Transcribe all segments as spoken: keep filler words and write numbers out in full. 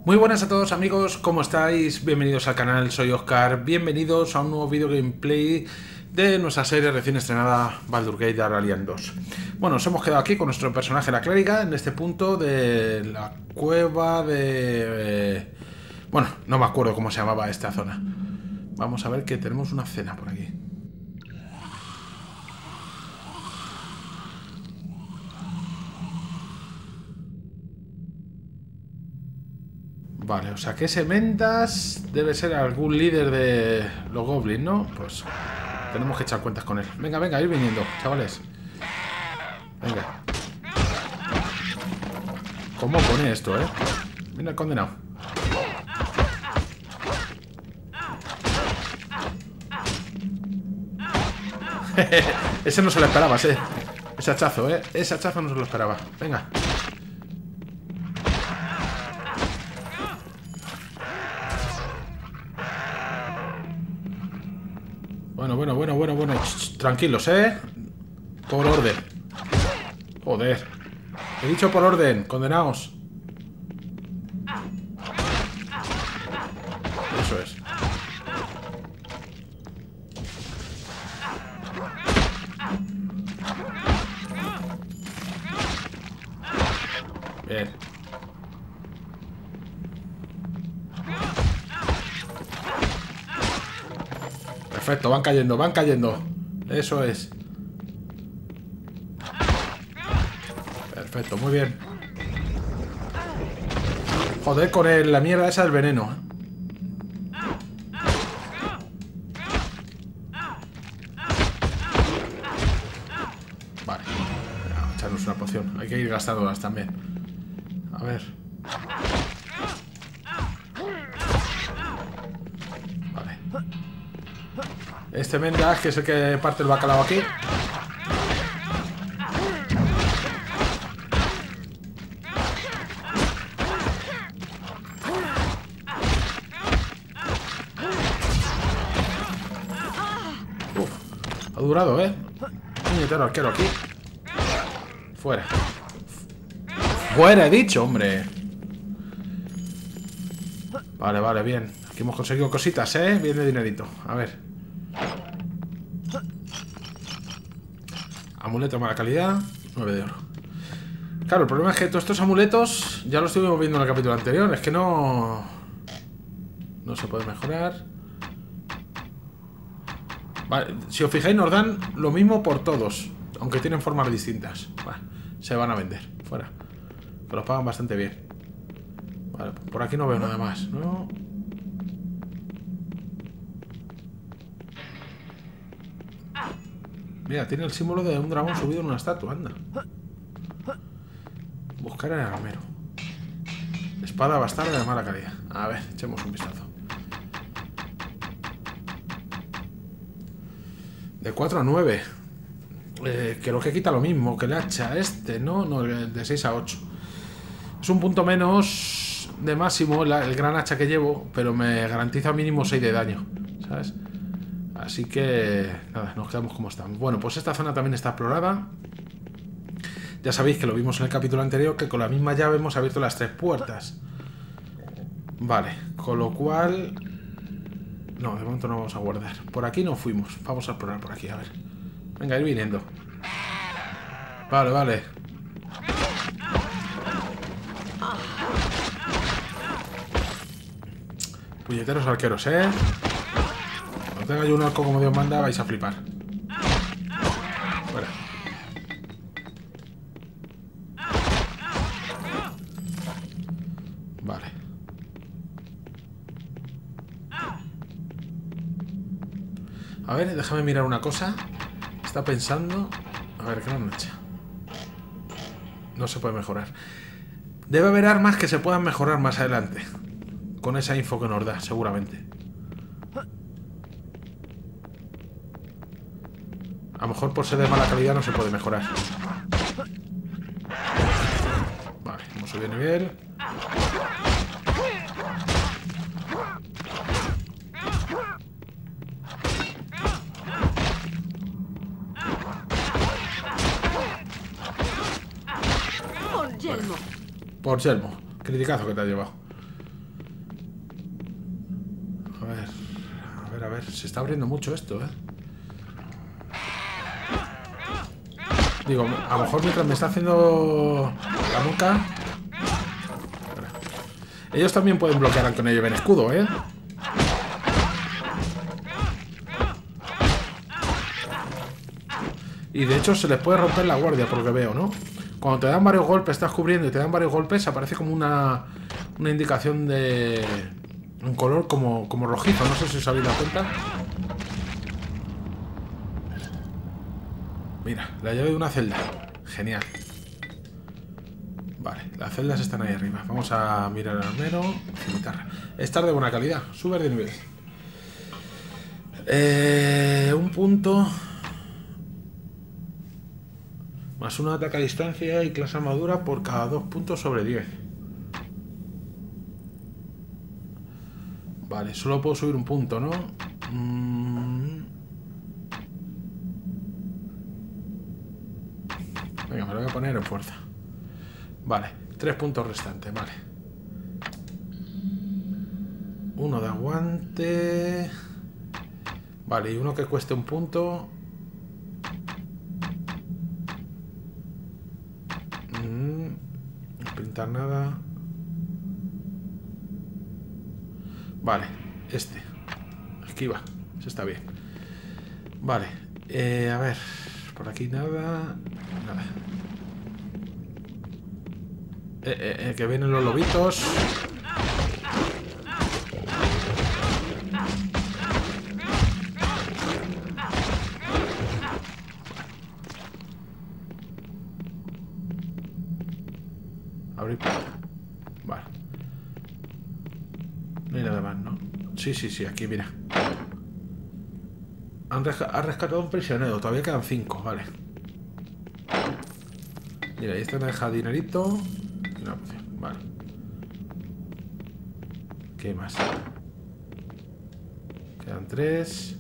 Muy buenas a todos amigos, ¿cómo estáis? Bienvenidos al canal, soy Oscar, bienvenidos a un nuevo vídeo gameplay de nuestra serie recién estrenada Baldur's Gate Aurelian dos. Bueno, nos hemos quedado aquí con nuestro personaje la clériga en este punto de la cueva de... Eh, bueno, no me acuerdo cómo se llamaba esta zona. Vamos a ver que tenemos una cena por aquí. Vale, o sea que ese Mendas debe ser algún líder de los goblins, ¿no? Pues tenemos que echar cuentas con él. Venga, venga, ir viniendo, chavales. Venga. ¿Cómo pone esto, eh? Mira el condenado. Ese no se lo esperaba, ¿eh? Ese hachazo, ¿eh? Ese hachazo no se lo esperaba. Venga. Bueno, bueno, bueno, bueno, bueno. Ch, tranquilos, ¿eh? Por orden. Joder. He dicho por orden, condenaos. Eso es. Bien. Perfecto, van cayendo, van cayendo. Eso es. Perfecto, muy bien. Joder con el, la mierda esa del veneno. Vale. Vamos a echarnos una poción. Hay que ir gastándolas también. A ver. Vale. Este Mendas, que es el que parte el bacalao aquí. Uf, ha durado, ¿eh? Puñetero arquero aquí. Fuera. Fuera, he dicho, hombre. Vale, vale, bien. Aquí hemos conseguido cositas, ¿eh? Bien de dinerito. A ver. Amuleto de mala calidad, nueve de oro. Claro, el problema es que todos estos amuletos ya los estuvimos viendo en el capítulo anterior. Es que no... No se puede mejorar. Vale, si os fijáis nos dan lo mismo por todos, aunque tienen formas distintas. Vale, se van a vender, fuera. Pero los pagan bastante bien. Vale, por aquí no veo nada más, ¿no? Mira, tiene el símbolo de un dragón subido en una estatua, anda. Buscar el armero. Espada bastarda de mala calidad. A ver, echemos un vistazo. De cuatro a nueve. Eh, creo que quita lo mismo que el hacha este, ¿no? No, de seis a ocho. Es un punto menos de máximo la, el gran hacha que llevo, pero me garantiza mínimo seis de daño, ¿sabes? Así que, nada, nos quedamos como estamos. Bueno, pues esta zona también está explorada. Ya sabéis que lo vimos en el capítulo anterior, que con la misma llave hemos abierto las tres puertas. Vale, con lo cual... No, de momento no vamos a guardar. Por aquí no fuimos. Vamos a explorar por aquí, a ver. Venga, ir viniendo. Vale, vale. Puñeteros arqueros, ¿eh? Cuando tenga yo un arco como Dios manda, vais a flipar. Fuera. Vale. A ver, déjame mirar una cosa. Está pensando... A ver, gran hacha. No se puede mejorar. Debe haber armas que se puedan mejorar más adelante. Con esa info que nos da, seguramente. A lo mejor por ser de mala calidad no se puede mejorar. Vale, hemos subido de nivel. Yelmo. Por Yelmo. Criticazo que te ha llevado. ver, se está abriendo mucho esto, ¿eh? Digo, a lo mejor mientras me está haciendo la nuca... Ellos también pueden bloquear aunque no lleven escudo, ¿eh? Y de hecho se les puede romper la guardia, por lo que veo, ¿no? Cuando te dan varios golpes, estás cubriendo y te dan varios golpes, aparece como una, una indicación de... un color como, como rojizo, no sé si os habéis dado cuenta. Mira, la llave de una celda. Genial. Vale, las celdas están ahí arriba. Vamos a mirar al armero. Guitarra. Esta es de buena calidad. Sube de nivel. Eh, un punto... Más un ataque a distancia y clase armadura por cada dos puntos sobre diez. Vale, solo puedo subir un punto, ¿no? Mm. Venga, me lo voy a poner en fuerza. Vale, tres puntos restantes, vale. Uno de aguante. Vale, y uno que cueste un punto. Pintar nada. Vale, este. Esquiva, eso está bien. Vale, eh, a ver. Por aquí nada. Nada. Eh, eh, eh, que vienen los lobitos. Abrir puerta. Vale. No hay nada más, ¿no? Sí, sí, sí, aquí, mira. Han resca ha rescatado un prisionero. Todavía quedan cinco, vale. Mira, ahí está, me deja dinerito. Y una poción, vale. ¿Qué más? Quedan tres.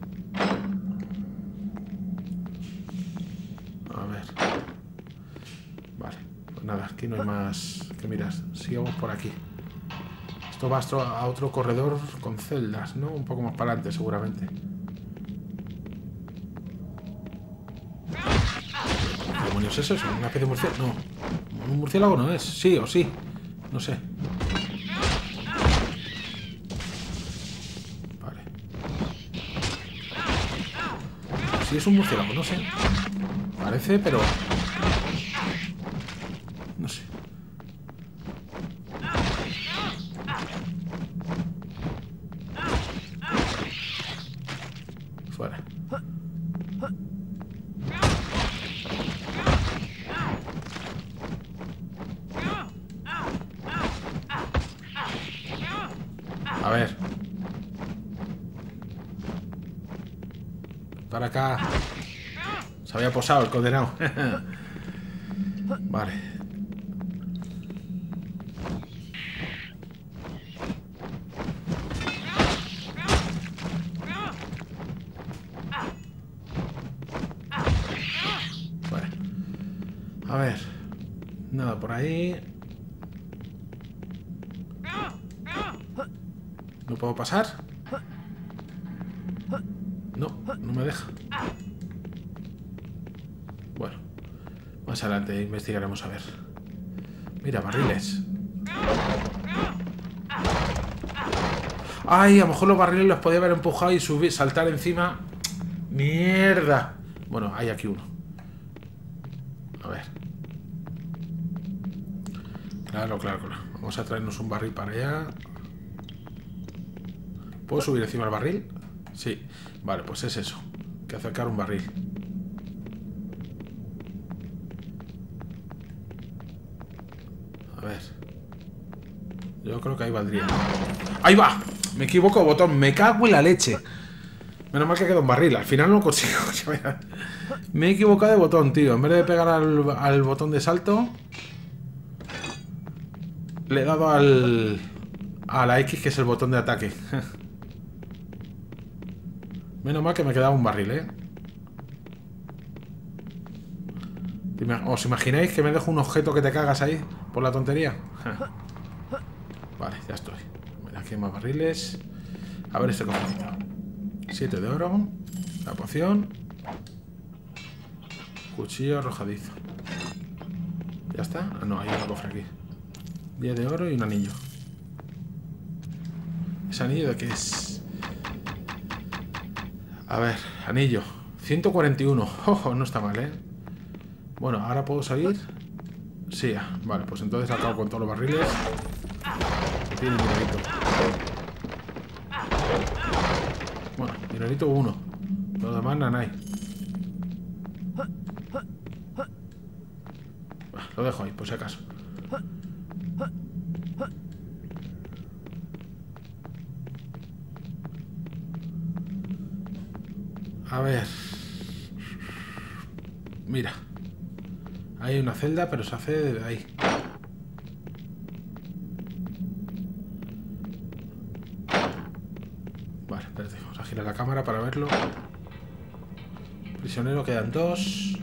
A ver. Vale. Nada, aquí no hay más que mirar. Sigamos por aquí. Esto va a otro corredor con celdas, ¿no? Un poco más para adelante, seguramente. ¿Qué demonios es eso? ¿Una especie de murciélago? No. ¿Un murciélago no es? Sí o sí. No sé. Vale. Sí es un murciélago, no sé. Parece, pero... no sé. Fuera. A ver. Para acá. Se había posado el condenado. Vale. Vale. A ver. Nada por ahí. ¿No puedo pasar? No, no me deja. Bueno, más adelante investigaremos a ver. Mira, barriles. Ay, a lo mejor los barriles los podía haber empujado y subir, saltar encima. ¡Mierda! Bueno, hay aquí uno. A ver. Claro, claro, claro. Vamos a traernos un barril para allá. ¿Puedo subir encima del barril? Sí. Vale, pues es eso. Hay que acercar un barril. A ver. Yo creo que ahí valdría. ¡Ahí va! Me equivoco de botón. Me cago en la leche. Menos mal que queda un barril. Al final no lo consigo. Me he equivocado de botón, tío. En vez de pegar al, al botón de salto, le he dado al... a la X, que es el botón de ataque. Menos mal que me quedaba un barril, ¿eh? ¿Os imagináis que me dejo un objeto que te cagas ahí por la tontería? Vale, ya estoy. Mira, aquí hay más barriles. A ver este cofrecito. siete de oro. La poción. Cuchillo arrojadizo. ¿Ya está? Ah, no, hay un cofre aquí. diez de oro y un anillo. ¿Ese anillo de qué es? A ver, anillo. ciento cuarenta y uno. Ojo, no está mal, ¿eh? Bueno, ahora puedo salir. Sí, vale, pues entonces acabo con todos los barriles. Tiene dinerito. Bueno, dinerito uno. Los demás nanay. Lo dejo ahí, por si acaso. A ver. Mira. Hay una celda, pero se hace de ahí. Vale, espérate. Vamos a girar la cámara para verlo. Prisionero, quedan dos.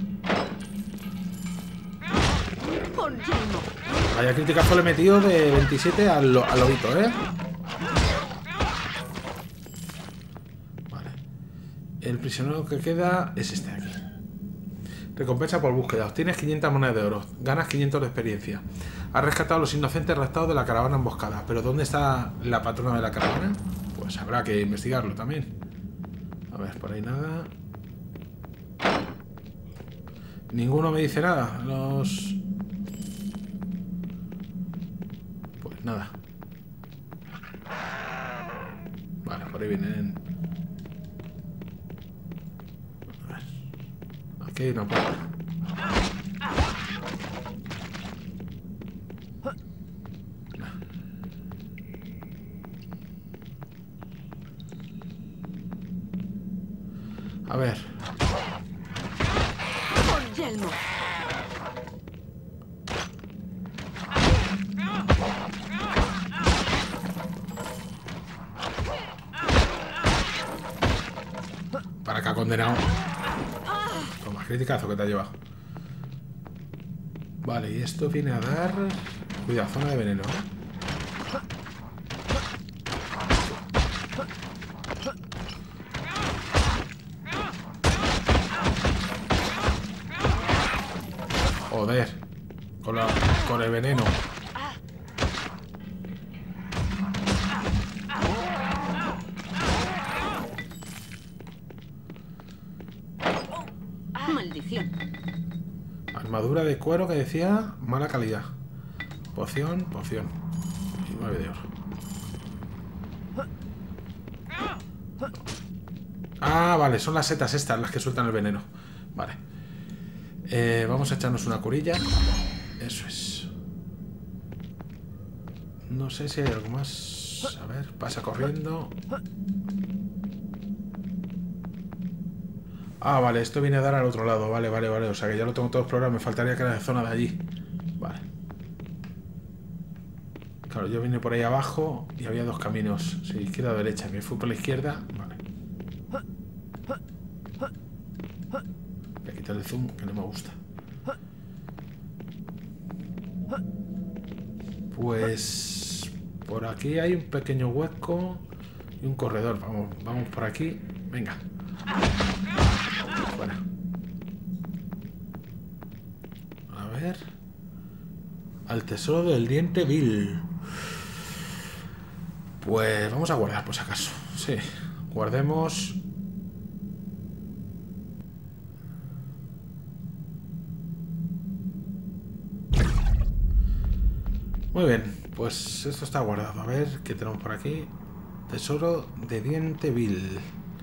Vaya criticazo le he metido de veintisiete al, al lobito, ¿eh? Vale. El prisionero que queda es este de aquí. Recompensa por búsqueda. Obtienes quinientas monedas de oro. Ganas quinientos de experiencia. Has rescatado a los inocentes raptados de la caravana emboscada. ¿Pero dónde está la patrona de la caravana? Pues habrá que investigarlo también. A ver, por ahí nada. Ninguno me dice nada. Los... Pues nada. Vale, por ahí vienen. A ver. Aquí hay una puerta. A ver. Para acá, condenado. Toma, criticazo que te ha llevado. Vale, y esto viene a dar... Cuidado, zona de veneno, ¿eh? Joder. Con, la, con el veneno. Maldición. Armadura de cuero que decía mala calidad. Poción, poción. Y nueve de oro. Ah, vale, son las setas estas las que sueltan el veneno. Vale. Eh, vamos a echarnos una curilla. Eso es. No sé si hay algo más. A ver, pasa corriendo. Ah, vale, esto viene a dar al otro lado. Vale, vale, vale. O sea que ya lo tengo todo explorado. Me faltaría que era la zona de allí. Vale. Claro, yo vine por ahí abajo y había dos caminos. Sí, izquierda o derecha. Me fui por la izquierda. Vale. Voy a quitar el zoom, que no me gusta. Pues... por aquí hay un pequeño hueco y un corredor. Vamos, vamos por aquí. Venga. Fuera. A ver. Al tesoro del diente vil. Pues vamos a guardar por si acaso. Sí, guardemos. Muy bien, pues esto está guardado. A ver, ¿qué tenemos por aquí? Tesoro de diente vil.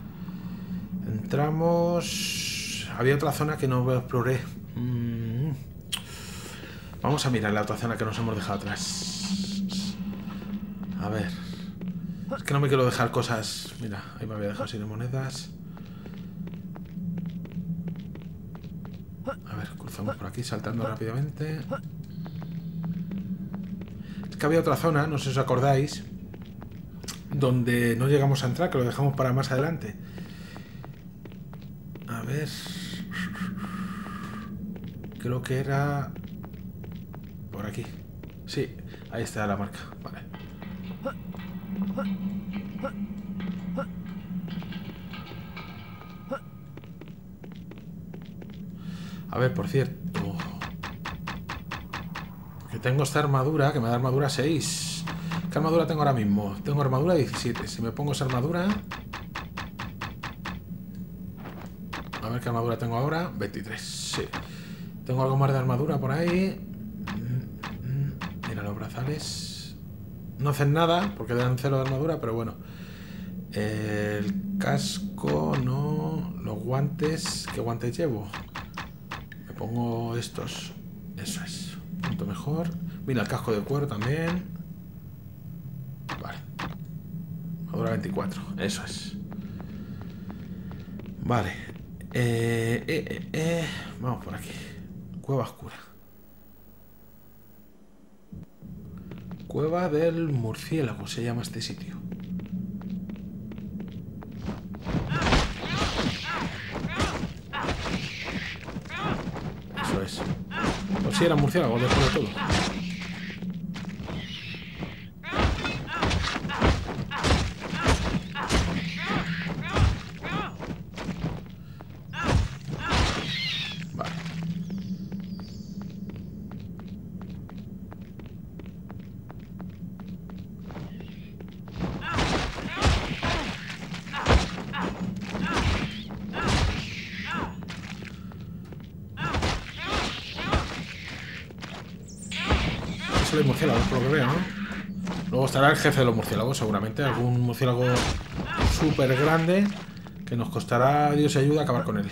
Entramos... Había otra zona que no exploré. Mm. Vamos a mirar la otra zona que nos hemos dejado atrás. A ver. Es que no me quiero dejar cosas... Mira, ahí me había dejado sin monedas. A ver, cruzamos por aquí saltando rápidamente. Es que había otra zona, no sé si os acordáis, donde no llegamos a entrar, que lo dejamos para más adelante. A ver... Creo que era... por aquí. Sí, ahí está la marca. Vale. ver, por cierto, que tengo esta armadura, que me da armadura seis. ¿Qué armadura tengo ahora mismo? Tengo armadura diecisiete. Si me pongo esa armadura... A ver qué armadura tengo ahora. veintitrés, sí. Tengo algo más de armadura por ahí. Mira, los brazales no hacen nada porque dan cero de armadura, pero bueno. El casco, no. Los guantes. ¿Qué guantes llevo? Me pongo estos. Eso es. Un punto mejor. Mira, el casco de cuero también. Vale. Armadura veinticuatro. Eso es. Vale. Eh, eh, eh, eh. Vamos por aquí. Cueva oscura. Cueva del murciélago se llama este sitio. Eso es. Pues sí, era murciélago después de todo. Vale. Solo hay murciélagos, por lo que veo, ¿no? Luego estará el jefe de los murciélagos, seguramente. Algún murciélago súper grande que nos costará, Dios y ayuda, acabar con él.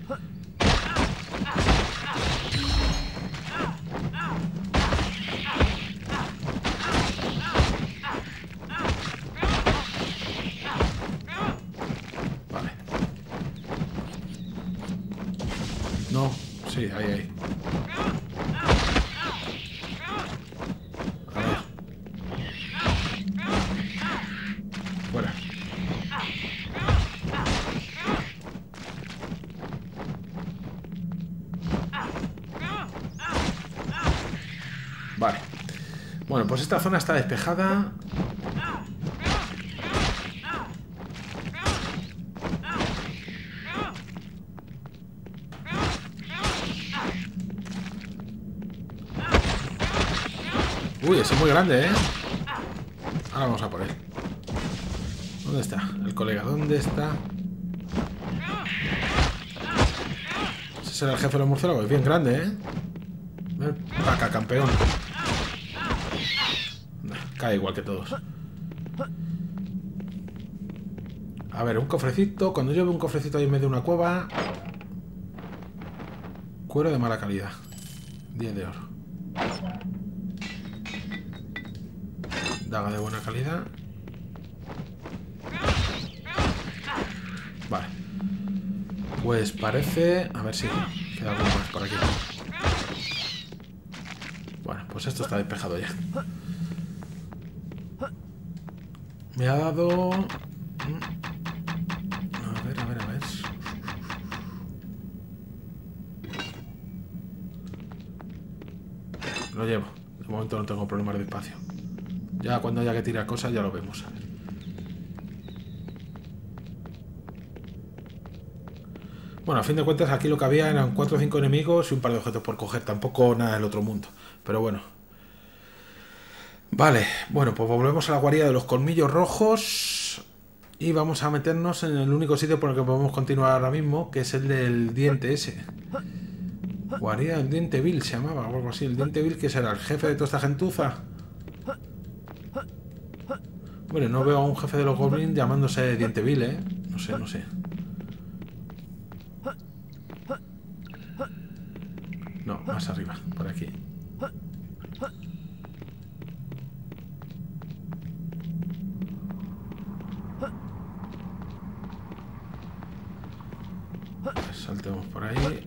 Vale. No, sí, ahí, ahí. Fuera. Vale. Bueno, pues esta zona está despejada. Uy, ese es muy grande, ¿eh? Ahora vamos a por él. ¿Dónde está? El colega, ¿dónde está? Ese será el jefe de los murciélagos. Es bien grande, ¿eh? Ven para acá, campeón. Nah, cae igual que todos. A ver, un cofrecito. Cuando yo veo un cofrecito ahí en medio de una cueva... Cuero de mala calidad. diez de oro. Daga de buena calidad. Vale. Pues parece... A ver si queda algo más por aquí. Bueno, pues esto está despejado ya. Me ha dado... A ver, a ver, a ver. Lo llevo. De momento no tengo problemas de espacio. Ya cuando haya que tirar cosas ya lo vemos. Bueno, a fin de cuentas aquí lo que había eran cuatro o cinco enemigos y un par de objetos por coger. Tampoco nada del otro mundo. Pero bueno. Vale, bueno, pues volvemos a la guarida de los colmillos rojos. Y vamos a meternos en el único sitio por el que podemos continuar ahora mismo, que es el del diente ese. Guarida del diente vil se llamaba, o algo así. El diente vil, que será el jefe de toda esta gentuza. Bueno, no veo a un jefe de los goblins llamándose diente vil, ¿eh? No sé, no sé. No, más arriba, por aquí. Saltemos por ahí.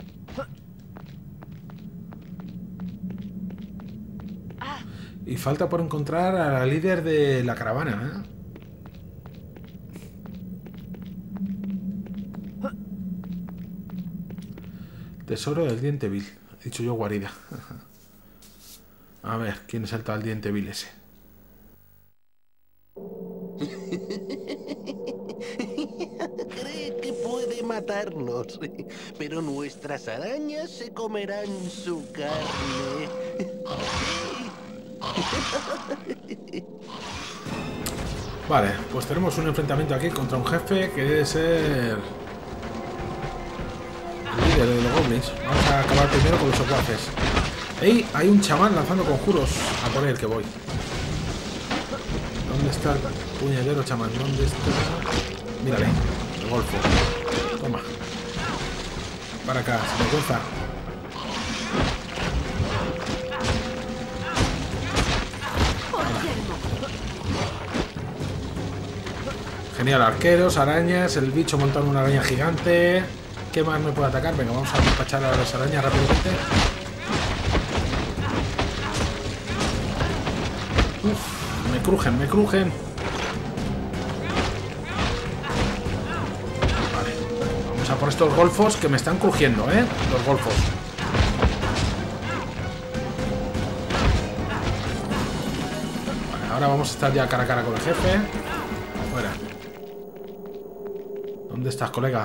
Y falta por encontrar a la líder de la caravana, ¿eh? Tesoro del diente vil. He dicho yo guarida. A ver, ¿quién salta al diente vil ese? Cree que puede matarnos, pero nuestras arañas se comerán su carne. Vale, pues tenemos un enfrentamiento aquí contra un jefe que debe ser el líder de los goblins. Vamos a acabar primero con los secuaces. ¡Ey! Hay un chamán lanzando conjuros. A por él que voy. ¿Dónde está el puñetero chamán? ¿Dónde está? Mírale, el golfo. Toma. Para acá, se me cuesta. Genial, arqueros, arañas, el bicho montando una araña gigante. ¿Qué más me puede atacar? Venga, vamos a despachar a las arañas rápidamente. Uf, me crujen, me crujen. Vale, vamos a por estos golfos que me están crujiendo, ¿eh? Los golfos. Vale, ahora vamos a estar ya cara a cara con el jefe. Fuera. ¿Dónde estás, colega?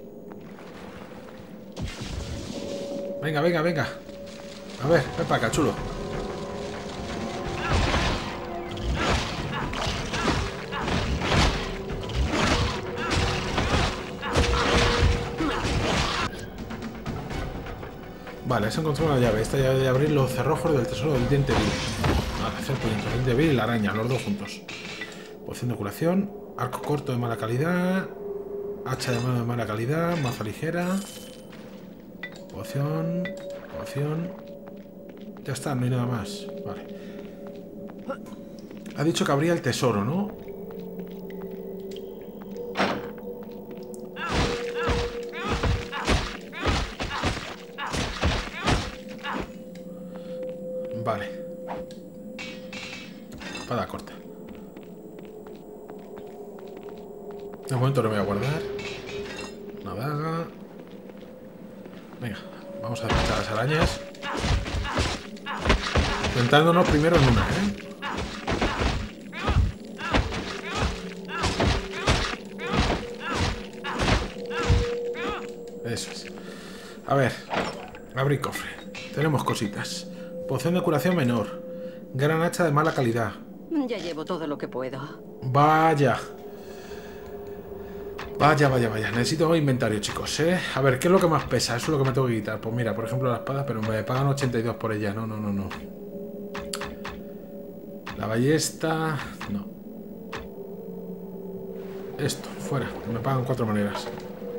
Venga, venga, venga. A ver, ven para acá, chulo. Vale, se encontró una llave. Esta llave de abrir los cerrojos del tesoro del diente vil. Vale, hacer puñetos. Diente vil y la araña, los dos juntos. Poción de curación. Arco corto de mala calidad. Hacha de mano de mala calidad. Maza ligera. Poción. Poción. Ya está, no hay nada más. Vale. Ha dicho que habría el tesoro, ¿no? Vale. Espada corta. De momento no me voy a guardar. Una daga. Venga, vamos a despachar las arañas. Centrándonos primero en una, ¿eh? Eso es. A ver. Abrir cofre. Tenemos cositas. Poción de curación menor. Gran hacha de mala calidad. Ya llevo todo lo que puedo. Vaya. Vaya, vaya, vaya. Necesito inventario, chicos, ¿eh? A ver, ¿qué es lo que más pesa? Eso es lo que me tengo que quitar. Pues mira, por ejemplo, la espada, pero me pagan ochenta y dos por ella. No, no, no, no. La ballesta... No. Esto, fuera. Me pagan cuatro maneras.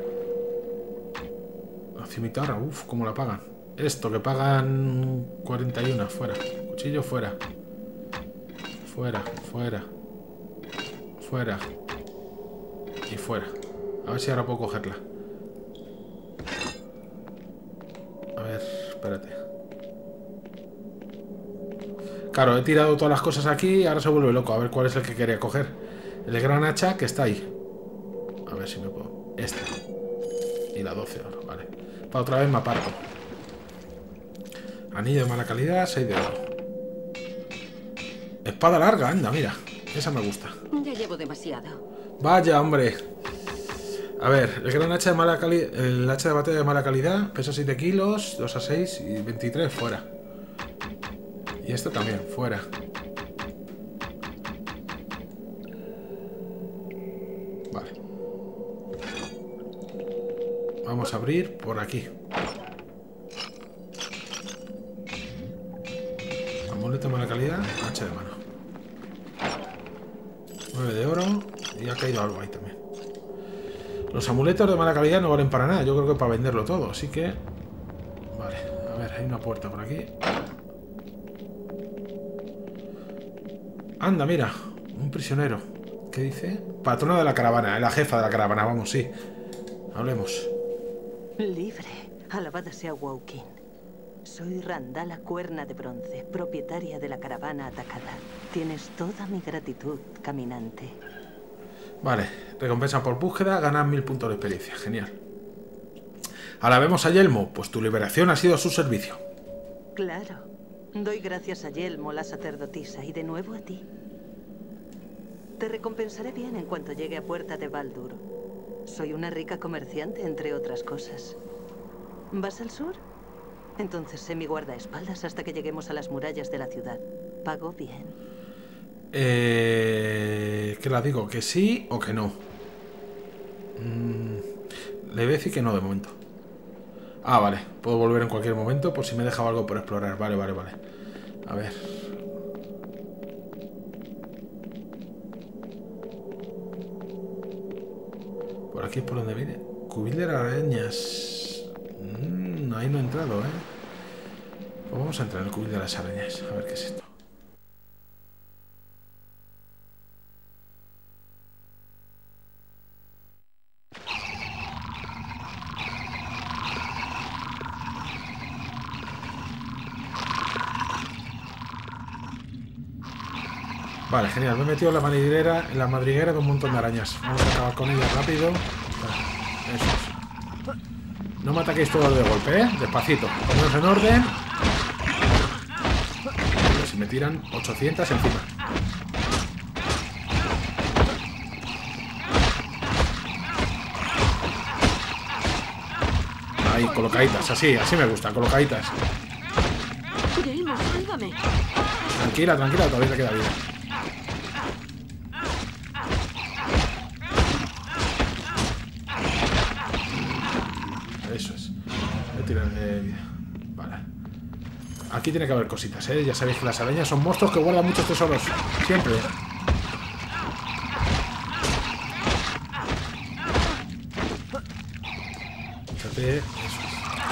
La cimitarra, uff, ¿cómo la pagan? Esto, que pagan cuarenta y uno, fuera. Cuchillo, fuera. Fuera, fuera. Fuera. Y fuera. A ver si ahora puedo cogerla. A ver, espérate. Claro, he tirado todas las cosas aquí y ahora se vuelve loco. A ver cuál es el que quería coger. El gran hacha que está ahí. A ver si me puedo... Esta. Y la doce oro, vale. Para otra vez me aparto. Anillo de mala calidad, seis de oro. Espada larga, anda, mira. Esa me gusta. Ya llevo demasiado. Vaya, hombre. A ver, el gran hacha de mala calidad. El hacha de batalla de mala calidad pesa siete kilos, dos a seis y veintitrés, fuera. Y esto también, fuera. Vale. Vamos a abrir por aquí. Amuleto de mala calidad, hacha de mano. nueve de oro. Y ha caído algo ahí también. Los amuletos de mala calidad no valen para nada. Yo creo que para venderlo todo. Así que... Vale, a ver, hay una puerta por aquí. Anda, mira. Un prisionero. ¿Qué dice? Patrona de la caravana. La jefa de la caravana, vamos, sí. Hablemos. Libre. Alabada sea Woking. Soy Randala Cuerna de Bronce, propietaria de la caravana atacada. Tienes toda mi gratitud, caminante. Vale, recompensa por búsqueda, ganas mil puntos de experiencia. Genial. Ahora vemos a Yelmo. Pues tu liberación ha sido a su servicio. Claro. Doy gracias a Yelmo, la sacerdotisa, y de nuevo a ti. Te recompensaré bien en cuanto llegue a Puerta de Baldur. Soy una rica comerciante, entre otras cosas. ¿Vas al sur? Entonces sé mi guardaespaldas hasta que lleguemos a las murallas de la ciudad. Pago bien. Eh, ¿Qué la digo? ¿Que sí o que no? Mm, le voy a decir que no de momento. Ah, vale. Puedo volver en cualquier momento por si me he dejado algo por explorar. Vale, vale, vale. A ver. Por aquí es por donde viene. Cubil de arañas. Mm, ahí no he entrado, ¿eh? Pues vamos a entrar en el cubil de las arañas. A ver qué es esto. Vale, genial. Me he metido en la madriguera, en la madriguera de un montón de arañas. Vamos a acabar con ellas rápido. Vale, eso es. No me ataquéis todos de golpe, ¿eh? Despacito. Poneros en orden. A ver si me tiran ochocientas encima. Ahí, colocaditas. Así, así me gusta, colocaditas. Guillermo, sálvame. Tranquila, tranquila, todavía te queda vida. Eso es. Voy a tirar de vida. Vale. Aquí tiene que haber cositas, ¿eh? Ya sabéis que las arañas son monstruos que guardan muchos tesoros. Siempre. Fíjate. Eso es.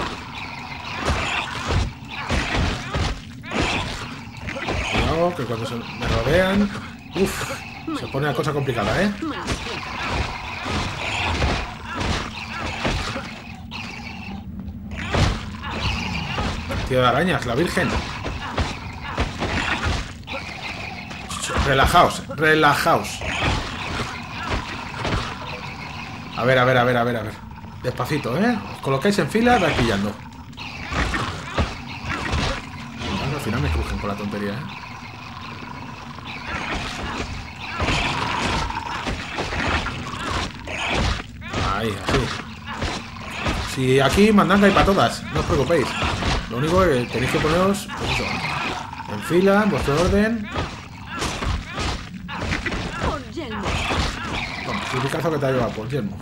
Cuidado, que cuando se me rodean... Uf, se pone la cosa complicada, ¿eh? Tío de arañas, la virgen. Relajaos, relajaos. A ver, a ver, a ver, a ver, a ver. Despacito, ¿eh? Os colocáis en fila y vais pillando. Bueno, al final me crujen con la tontería, ¿eh? Ahí, así. Si aquí mandanga hay para todas, no os preocupéis. Lo único que tenéis que poneros, pues eso, en fila, en vuestro orden. Por Yelmo. Toma, el picazo que te ha llevado por Yelmo.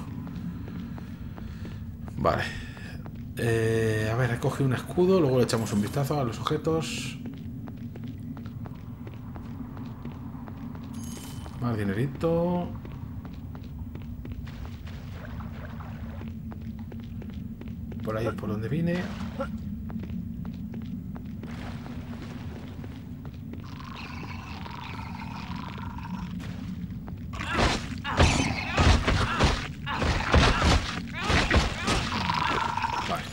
Vale. Eh, a ver, he cogido un escudo, luego le echamos un vistazo a los objetos. Más dinerito. Por ahí es por donde vine. Vale.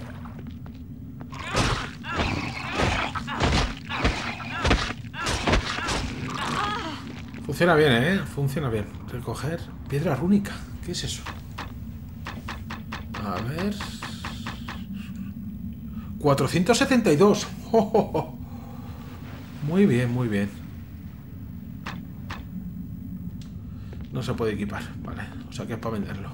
Funciona bien, ¿eh? Funciona bien. Recoger piedra rúnica. ¿Qué es eso? A ver... cuatrocientos setenta y dos. ¡Oh, oh, oh! Muy bien, muy bien. No se puede equipar, vale. O sea que es para venderlo.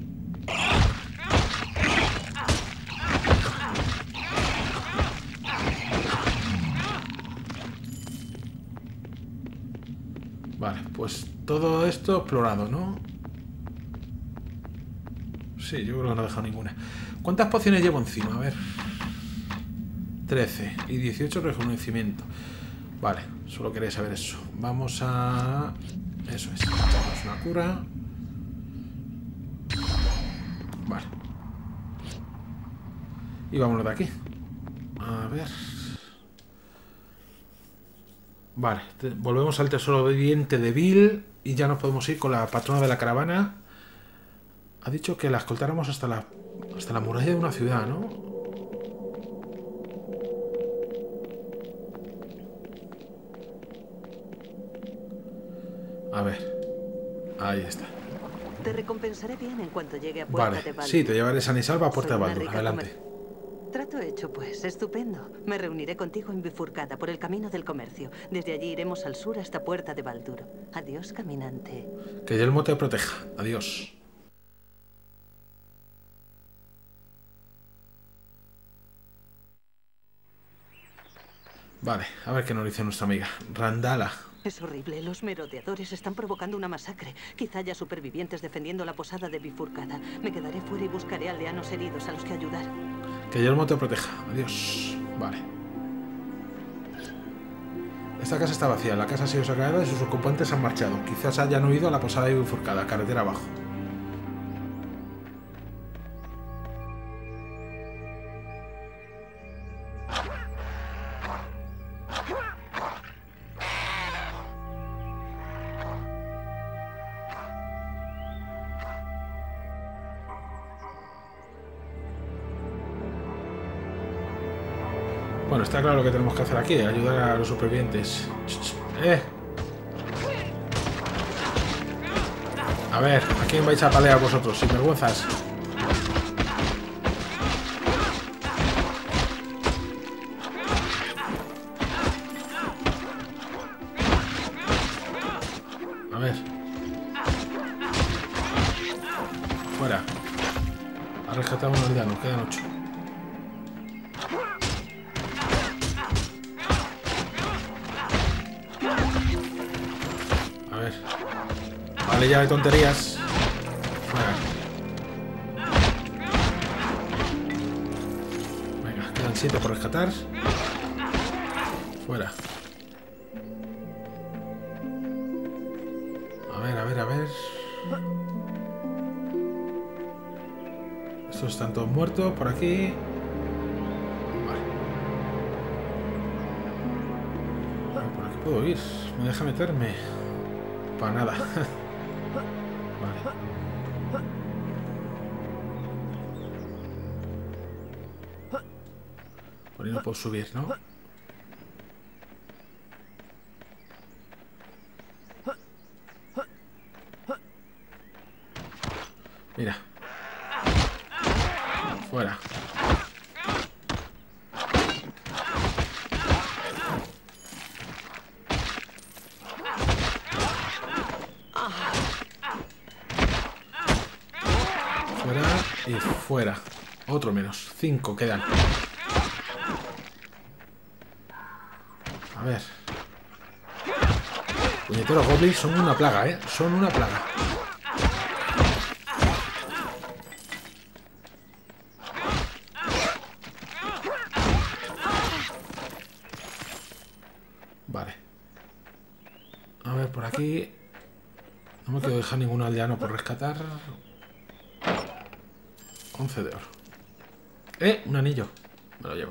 Vale, pues todo esto explorado, ¿no? Sí, yo creo que no he dejado ninguna. ¿Cuántas pociones llevo encima? A ver... trece y dieciocho rejuvenecimiento. Vale, solo quería saber eso. Vamos a... Eso es. Echamos una cura. Vale. Y vámonos de aquí. A ver... Vale, te... volvemos al tesoro viviente de Bill y ya nos podemos ir con la patrona de la caravana. Ha dicho que la escoltáramos hasta la... hasta la muralla de una ciudad, ¿no? A ver. Ahí está. Te recompensaré bien en cuanto llegue a Puerta Vale, de Baldur. sí, te llevaré san y salva a Puerta Soy de una Baldur. rica Adelante. comer- Trato hecho, pues. Estupendo. Me reuniré contigo en Bifurcada por el camino del comercio. Desde allí iremos al sur hasta Puerta de Baldur. Adiós, caminante. Que Yelmo te proteja. Adiós. Vale, a ver qué nos dice nuestra amiga. Randala. Es horrible. Los merodeadores están provocando una masacre. Quizá haya supervivientes defendiendo la posada de Bifurcada. Me quedaré fuera y buscaré aldeanos heridos a los que ayudar. Que Yelmo te proteja. Adiós. Vale. Esta casa está vacía. La casa ha sido saqueada y sus ocupantes han marchado. Quizás hayan huido a la posada de Bifurcada, carretera abajo. Bueno, está claro lo que tenemos que hacer aquí, ayudar a los supervivientes. ¡Eh! A ver, ¿a quién vais a palear vosotros? Sin vergüenzas. A ver. Fuera. Ha rescatado un aldeano, quedan ocho. Vale, ya de tonterías. Fuera. Venga, quedan siete por rescatar. Fuera. A ver, a ver, a ver. Estos están todos muertos por aquí. Vale. Vale, por aquí puedo ir. ¿Me deja meterme? Para nada. Vale. Por ahí no puedo subir, ¿no? Mira. Fuera. Y fuera. Otro menos. Cinco quedan. A ver. Puñeteros goblins son una plaga, ¿eh? Son una plaga. Vale. A ver, por aquí. No me quiero dejar ningún aldeano por rescatar. once de oro. ¡Eh! Un anillo. Me lo llevo.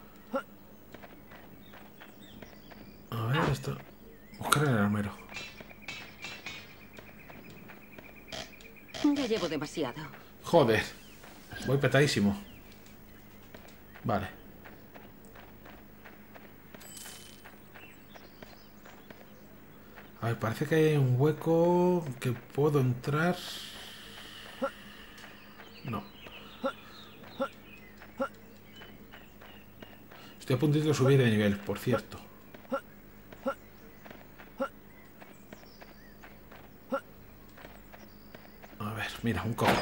A ver, esto. Buscar en el armero. Ya llevo demasiado. Joder. Voy petadísimo. Vale. A ver, parece que hay un hueco que puedo entrar. No. Estoy a puntito de subir de nivel, por cierto. A ver, mira, un cofre.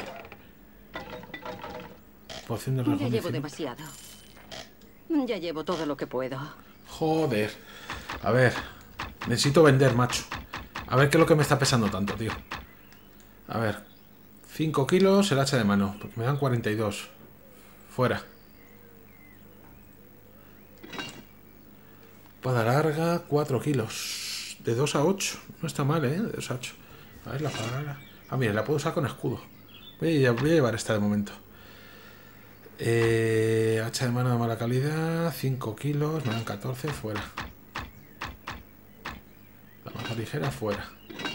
Poción de Ya llevo rejuvenecimiento. demasiado. Ya llevo todo lo que puedo. Joder. A ver. Necesito vender, macho. A ver qué es lo que me está pesando tanto, tío. A ver. cinco kilos el hacha de mano. Porque me dan cuarenta y dos. Fuera. Espada larga, cuatro kilos. De dos a ocho. No está mal, ¿eh? De dos a ocho. A ver, la espada larga. Ah, mira, la puedo usar con escudo. Voy a, voy a llevar esta de momento. Eh, hacha de mano de mala calidad. cinco kilos. Me dan catorce. Fuera. La maza ligera, fuera.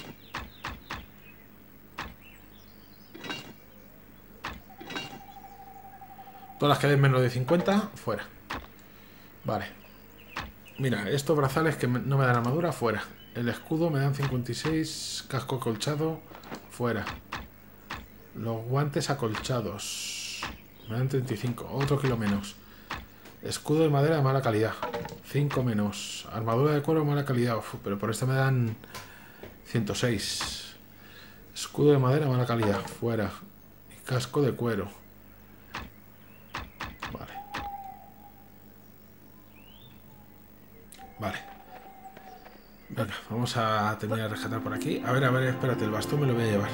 Todas las que den menos de cincuenta, fuera. Vale. Mira, estos brazales que no me dan armadura, fuera. El escudo me dan cincuenta y seis. Casco acolchado, fuera. Los guantes acolchados me dan treinta y cinco. Otro kilo menos. Escudo de madera de mala calidad, cinco menos. Armadura de cuero de mala calidad. Uf, pero por esto me dan ciento seis. Escudo de madera de mala calidad, fuera. Y casco de cuero. Vale. Vale. Venga, vamos a terminar de rescatar por aquí. A ver, a ver, espérate, el bastón me lo voy a llevar.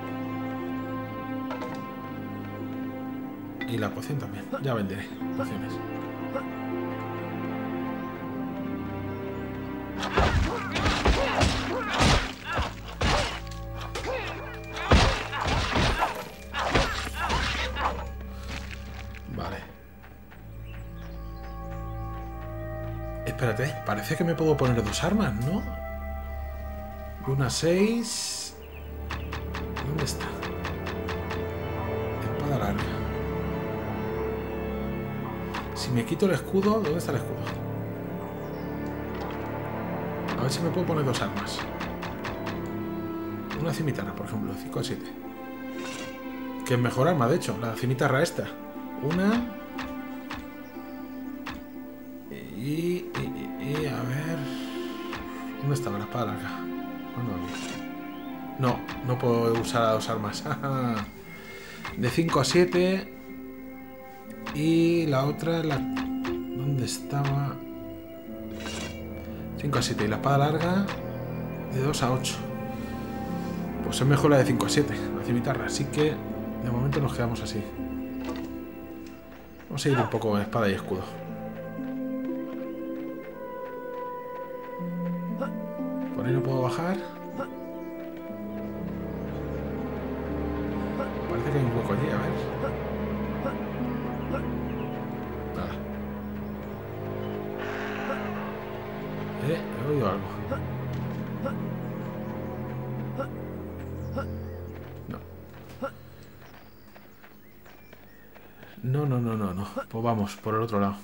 Y la poción también. Ya venderé pociones. Vale. Espérate, parece que me puedo poner dos armas, ¿no? Una seis. ¿Dónde está? Espada larga. Si me quito el escudo, ¿dónde está el escudo? A ver si me puedo poner dos armas. Una cimitarra, por ejemplo, cinco a siete. Que es mejor arma, de hecho, la cimitarra esta. Una. Y, y, y, y a ver. ¿Dónde estaba la espada larga? No, no puedo usar las dos armas. De cinco a siete. Y la otra, la... ¿dónde estaba? cinco a siete. Y la espada larga de dos a ocho. Pues es mejor la de cinco a siete, la cimitarra. Así que de momento nos quedamos así. Vamos a ir un poco con espada y escudo. Por ahí no puedo bajar. Parece que hay un hueco allí, a ver. Nada. Eh, he oído algo. No. No, no, no, no, no. Pues vamos, por el otro lado.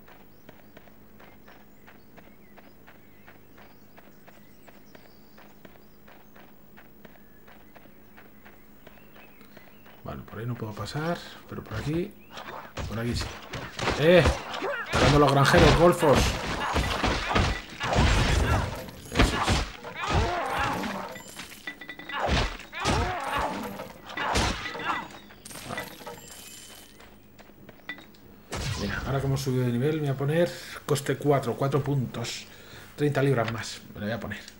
Vale, por ahí no puedo pasar, pero por aquí... Por aquí sí. ¡Eh! Pegando los granjeros, golfos. Eso es. Vale. Mira, ahora que hemos subido de nivel, me voy a poner coste cuatro, cuatro puntos. treinta libras más, me lo voy a poner.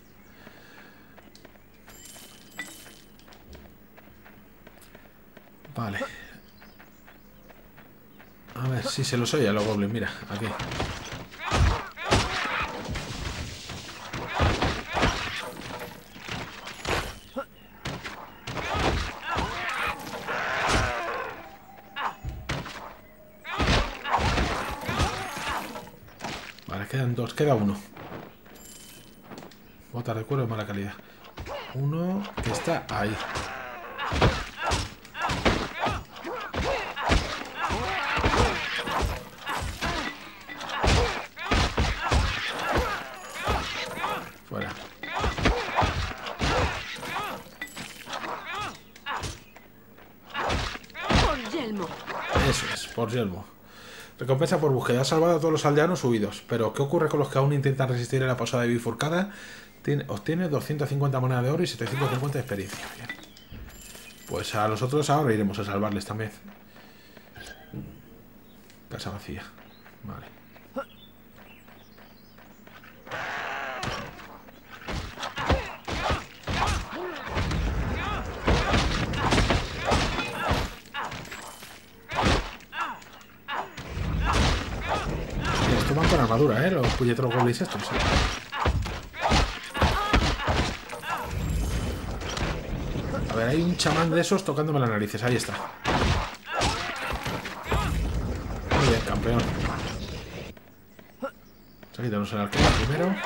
Vale. A ver si se los oye a los goblins. Mira, aquí. Vale, quedan dos. Queda uno. Botas de cuero de mala calidad. Uno que está ahí. Eso es, por yelmo. Recompensa por búsqueda. Ha salvado a todos los aldeanos huidos. Pero, ¿qué ocurre con los que aún intentan resistir en la posada de bifurcada? Tiene, obtiene doscientas cincuenta monedas de oro y setecientos cincuenta de experiencia. Bien. Pues a los otros ahora iremos a salvarles también. Casa vacía. Vale. Van con armadura, ¿eh? Los puñeteros goblins estos. ¿eh? A ver, hay un chamán de esos tocándome las narices. Ahí está. Muy bien, campeón. Vamos a quitarnos el arquero primero.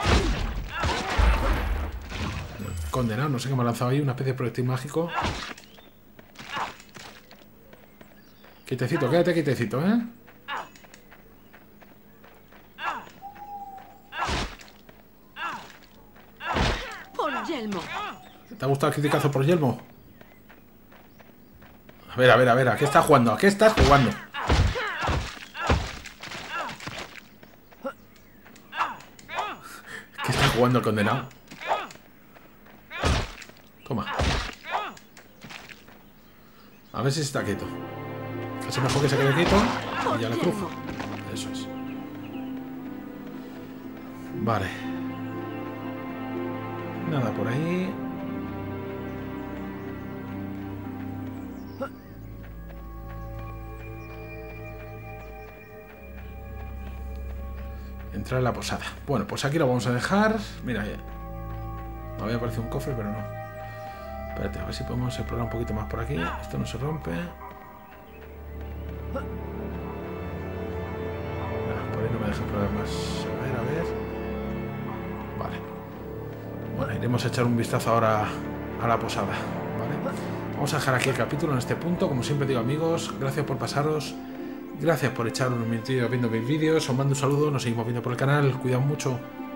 Condenado, no sé qué me ha lanzado ahí. Una especie de proyectil mágico. Quitecito, quédate quitecito, ¿eh? ¿Te ha gustado el criticazo por yelmo? A ver, a ver, a ver, ¿a qué estás jugando? ¿A qué estás jugando? ¿Qué está jugando el condenado? Toma. A ver si está quieto. Casi mejor que se quede quieto. Y ya le cruzo. Eso es. Vale. Nada por ahí. Entrar en la posada. Bueno, pues aquí lo vamos a dejar. Mira, ya. Me había aparecido un cofre, pero no. Espérate, a ver si podemos explorar un poquito más por aquí. Esto no se rompe. No, por ahí no me deja explorar más. A ver, a ver. Vale. Bueno, iremos a echar un vistazo ahora a la posada. Vale. Vamos a dejar aquí el capítulo en este punto. Como siempre digo, amigos, gracias por pasaros. Gracias por echar unos minutillos viendo mis vídeos. Os mando un saludo. Nos seguimos viendo por el canal. Cuidado mucho.